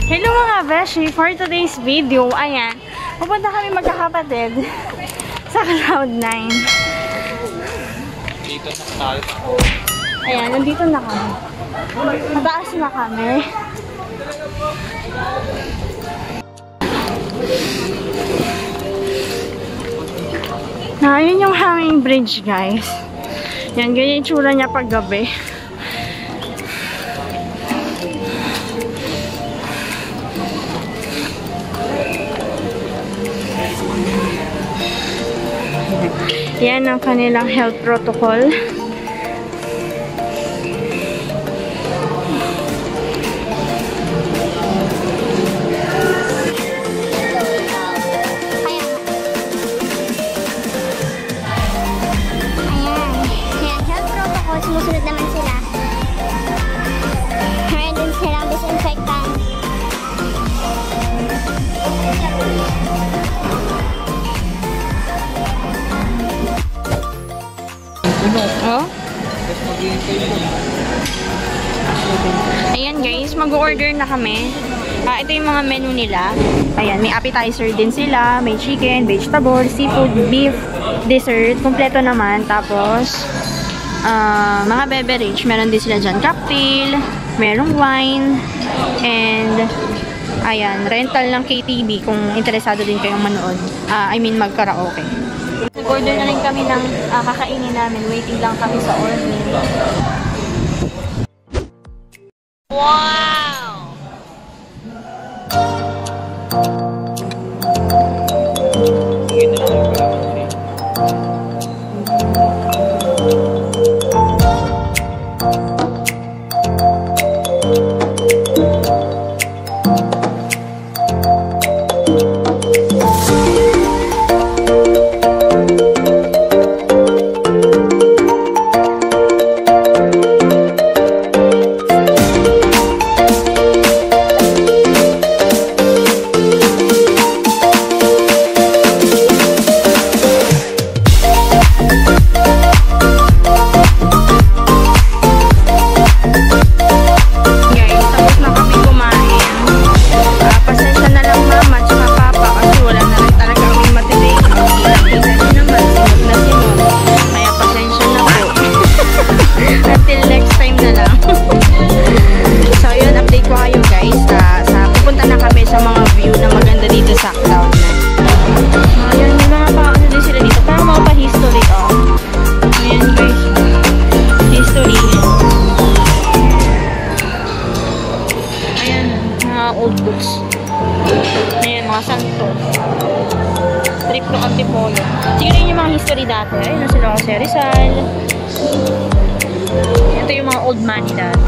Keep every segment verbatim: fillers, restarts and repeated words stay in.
Hello mga beshi! For today's video, ayan, pupunta kami magkakapatid sa Cloud nine. Dito na tayo. Ayan, nandito na kami. Mataas na kami. Na, yun yung hanging bridge, guys. Yan, ganyan yung tsura niya pag gabi. Yan ang kanilang health protocol. Sumusunod naman sila. Meron din silang disinfectant. Oh? Ayan guys, mag-order na kami. Ah, ito yung mga menu nila. Ayan, may appetizer din sila. May chicken, vegetable, seafood, beef, dessert. Kompleto naman. Tapos Uh, mga beverage, meron din sila dyan cocktail, merong wine, and ayan, rental ng K T V kung interesado din kayong manood. Uh, I mean, mag-karaoke. Nag-order na rin kami ng uh, kakainin namin. Waiting lang kami sa order. Wow! Old books. Ayan, mga santo. Trip to Antipolo. Tignan yung mga history dati. Ayun na sila kasi Rizal. Ito yung mga old money dati.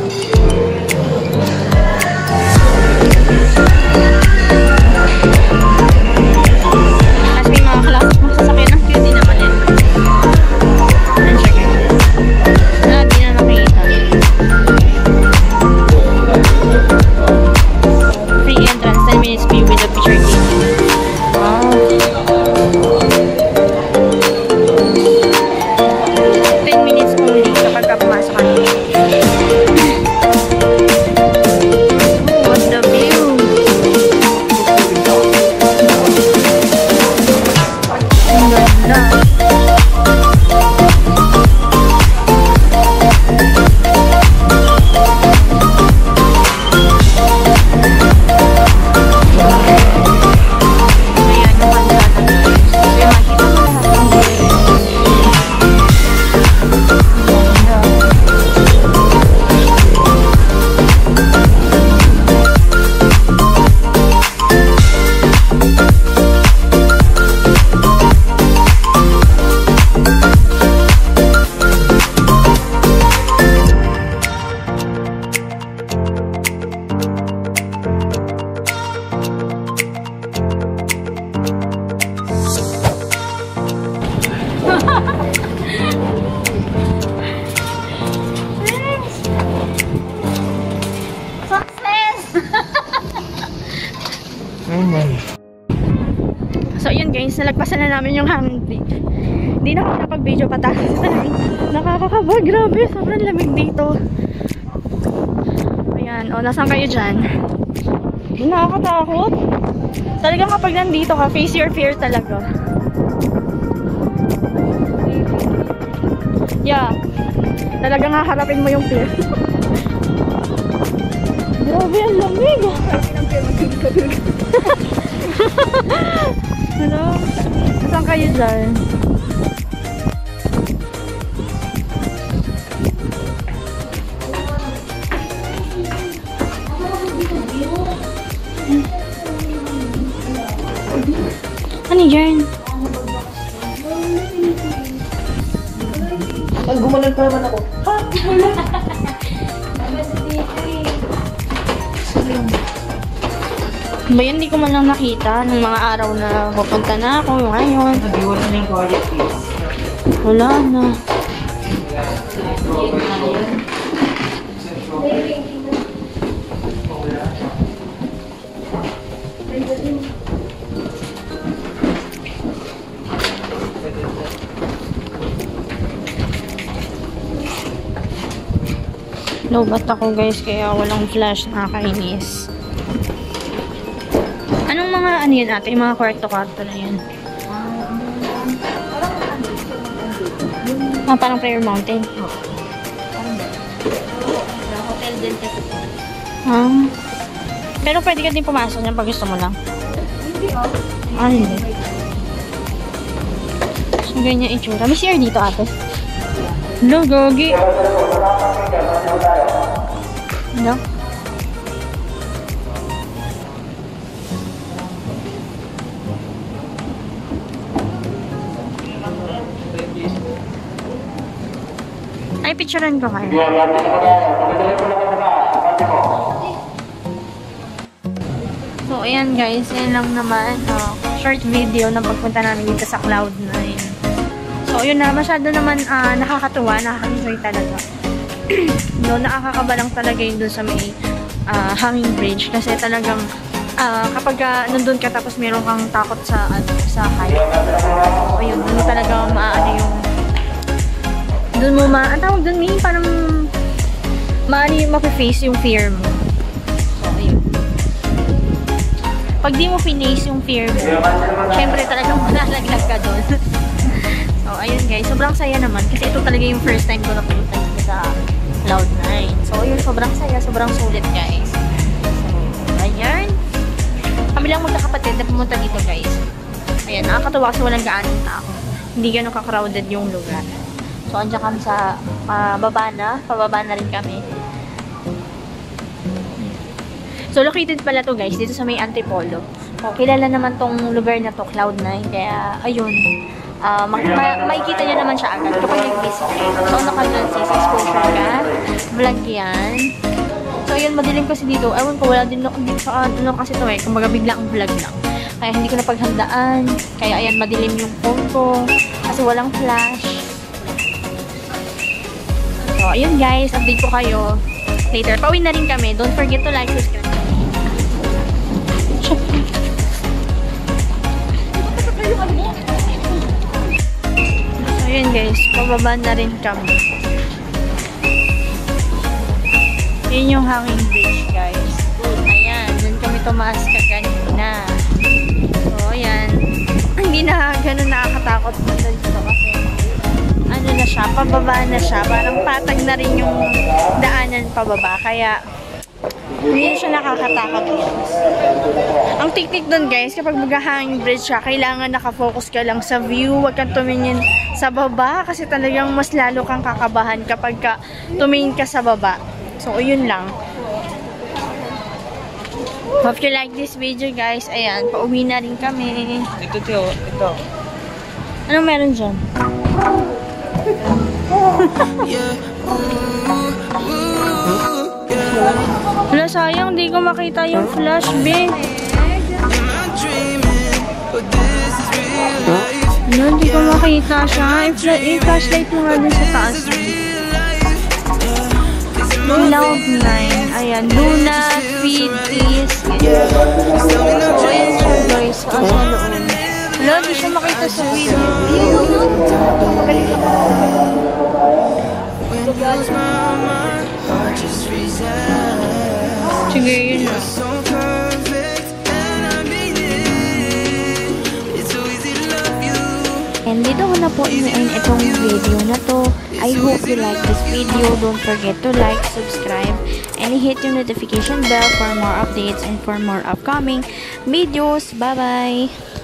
Tapos may mga classic mga sasakyan. Ang cute din naman yun. Ayan siya guys. Ah, di na nakita. Free entrance, ten minutes view with the picture game. Wow. ten minutes only kapag ka pumasok ka nyo. Oh, what's the view? Ang ganda. So, yun guys, nalagpasan na namin yung hanging bridge. Hindi na ako napag-video pataas. Nakakakaba, grabe, sobrang lamig dito. Ayan, o, nasaan kayo dyan? Nakakatakot. Talagang kapag nandito ka, face your fear talaga. Yeah. Talagang haharapin mo yung fear. Grabe, ang lamig. Ano? Saan kayo dyan? Ano dyan? Ang gumalan pa naman ako. Ha? Ba yun, hindi ko man lang nakita nung mga araw na pupunta na ako ngayon. Nag-iwan na yung quality. Wala na. Lobat ako guys, kaya walang flash, nakakainis. Anong mga ano yun ate? Yung mga kwarto-kwarto na yun? Ah, parang prayer mountain. Hotel din kasi. Ah. Pero pwede ka din pumasok niyan pag gusto mo lang. Hindi oh. Ah, hindi. So, ganyan itsura. May C R dito ate. Hello, gogi. Hello? Ay, picturean ko kayo. So, ayan guys. Yan lang naman. Uh, short video na pagpunta namin dito sa cloud nine. So, yun na. Masyado naman uh, nakakatuwa. Nakaka-enjoy talaga. No, nakakakabalang talaga yun dun sa may uh, hanging bridge. Kasi talagang uh, kapag uh, nandun ka tapos meron kang takot sa, uh, sa height. So, ayun. Dun talaga maaano yung dun mo ma... Ang tawag dun, may parang maano yung mapiface yung fear mo. So, ayun. Pag di mo face yung fear mo, syempre talagang malalaglag ka dun. So, ayun guys. Sobrang saya naman. Kasi ito talaga yung first time ko na pumunta dito sa cloud nine. So, ayun. Sobrang saya. Sobrang sulit guys. So, ayan. Kami lang magkakapatid na pumunta dito guys. Ayan. Nakakatuwa kasi walang gaanong tao. Hindi ganun ka-crowded yung lugar. So, andyan kami sa uh, baba na. Pababa na rin kami. So, located pala to guys, dito sa may Antipolo. So, kilala naman tong lugar na to, cloud nine. Kaya, ayun. Uh, ma ma makikita nyo naman siya agad kapag nag-visit. So, ano ka dyan sis? Exposure ka. Vlog yan. So, yun, madilim kasi dito. Ewan ko, wala din dito sa ano kasi to eh. Kumbaga, bigla ang vlog lang. Kaya, hindi ko napaghandaan. Kaya, ayan, madilim yung phone ko. Kasi walang flash. So, ayun guys, update ko kayo later. Pauwi na rin kami. Don't forget to like, subscribe. So, ayun guys, pababa na rin kami. Yun yung hanging bridge guys. Ayan, dun kami tumaas kaganina. So, ayan. Hindi na ganun nakakatakot na dito kasi ano na siya, pababa na siya. Parang patag na rin yung daanan pababa. Kaya, hindi siya nakakatakot. Ang tiktik dun guys, kapag mag-hanging bridge siya, kailangan nakafocus ka lang sa view. Huwag kang tumingin sa baba kasi talagang mas lalo kang kakabahan kapag ka tumingin ka sa baba. So, yun lang. Hope you like this video guys. Ayan, pauwi na rin kami. Ito, Tio. Ito. Anong meron dyan? Wala, sayang, di ko makita yung flash, be. Wala, di ko makita siya. I-flashlight mo nga dun sa taas. Cloud nine. Ayan, Luna, feed, is. So, ayan siya, guys. Sa loob. Wala, di siya makita sa video. Sige, yun na. na po i-end itong video na to. I hope you like this video. Don't forget to like, subscribe, and hit yung notification bell for more updates and for more upcoming videos. Bye-bye!